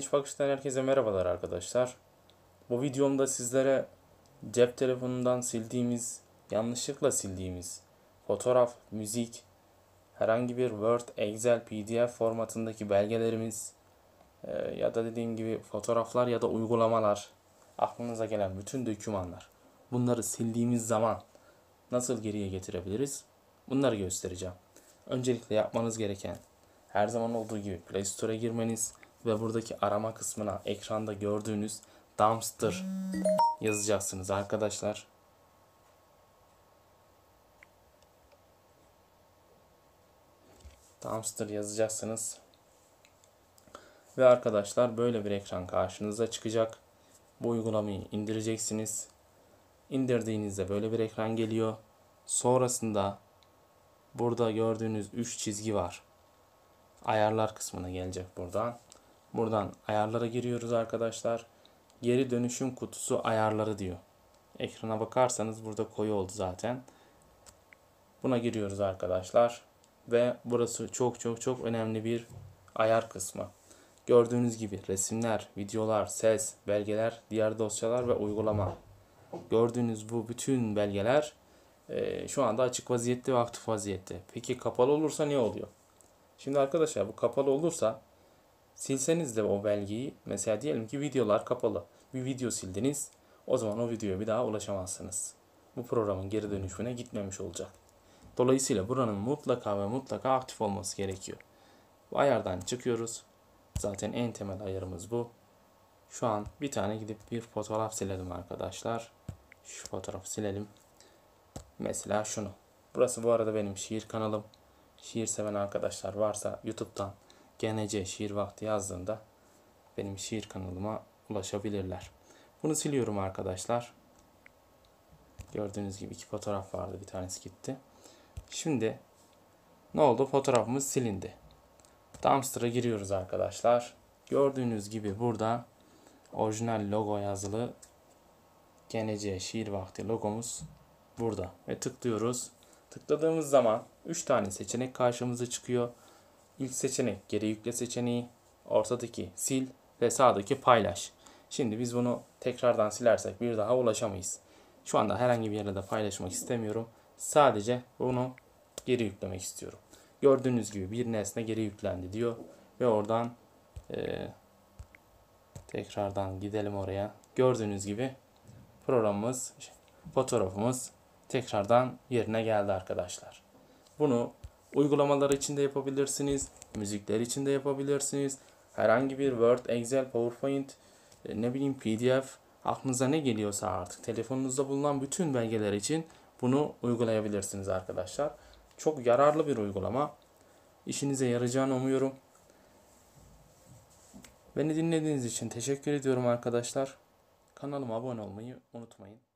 Genç Bakış'tan herkese merhabalar arkadaşlar. Bu videomda sizlere cep telefonundan yanlışlıkla sildiğimiz fotoğraf, müzik, herhangi bir Word, Excel, PDF formatındaki belgelerimiz ya da dediğim gibi fotoğraflar ya da uygulamalar, aklınıza gelen bütün dokümanlar. Bunları sildiğimiz zaman nasıl geriye getirebiliriz? Bunları göstereceğim. Öncelikle yapmanız gereken her zaman olduğu gibi Play Store'a girmeniz ve buradaki arama kısmına ekranda gördüğünüz Dumpster yazacaksınız arkadaşlar. Dumpster yazacaksınız. Ve arkadaşlar böyle bir ekran karşınıza çıkacak. Bu uygulamayı indireceksiniz. İndirdiğinizde böyle bir ekran geliyor. Sonrasında burada gördüğünüz 3 çizgi var. Ayarlar kısmına gelecek buradan. Buradan ayarlara giriyoruz arkadaşlar. Geri dönüşüm kutusu ayarları diyor. Ekrana bakarsanız burada koyu oldu zaten. Buna giriyoruz arkadaşlar. Ve burası çok önemli bir ayar kısmı. Gördüğünüz gibi resimler, videolar, ses, belgeler, diğer dosyalar ve uygulama. Gördüğünüz bu bütün belgeler şu anda açık vaziyette ve aktif vaziyette. Peki kapalı olursa ne oluyor? Şimdi arkadaşlar bu kapalı olursa silseniz de o belgeyi, mesela diyelim ki videolar kapalı. Bir video sildiniz. O zaman o videoya bir daha ulaşamazsınız. Bu programın geri dönüşüne gitmemiş olacak. Dolayısıyla buranın mutlaka aktif olması gerekiyor. Bu ayardan çıkıyoruz. Zaten en temel ayarımız bu. Şu an bir tane gidip bir fotoğraf silelim arkadaşlar. Şu fotoğrafı silelim. Mesela şunu. Burası bu arada benim şiir kanalım. Şiir seven arkadaşlar varsa YouTube'dan GNC Şiir Vakti yazdığında benim şiir kanalıma ulaşabilirler. Bunu siliyorum arkadaşlar. Gördüğünüz gibi 2 fotoğraf vardı. Bir tanesi gitti. Şimdi ne oldu? Fotoğrafımız silindi. Dumpster'a giriyoruz arkadaşlar. Gördüğünüz gibi burada orijinal logo yazılı GNC Şiir Vakti logomuz burada. Ve tıklıyoruz. Tıkladığımız zaman 3 tane seçenek karşımıza çıkıyor. İlk seçenek geri yükle seçeneği, ortadaki sil ve sağdaki paylaş. Şimdi biz bunu tekrardan silersek bir daha ulaşamayız. Şu anda herhangi bir yere de paylaşmak istemiyorum. Sadece bunu geri yüklemek istiyorum. Gördüğünüz gibi bir nesne geri yüklendi diyor. Ve oradan tekrardan gidelim oraya. Gördüğünüz gibi programımız, fotoğrafımız tekrardan yerine geldi arkadaşlar. Bunu uygulamalar için de yapabilirsiniz. Müzikler için de yapabilirsiniz. Herhangi bir Word, Excel, PowerPoint, PDF, aklınıza ne geliyorsa artık telefonunuzda bulunan bütün belgeler için bunu uygulayabilirsiniz arkadaşlar. Çok yararlı bir uygulama. İşinize yarayacağını umuyorum. Beni dinlediğiniz için teşekkür ediyorum arkadaşlar. Kanalıma abone olmayı unutmayın.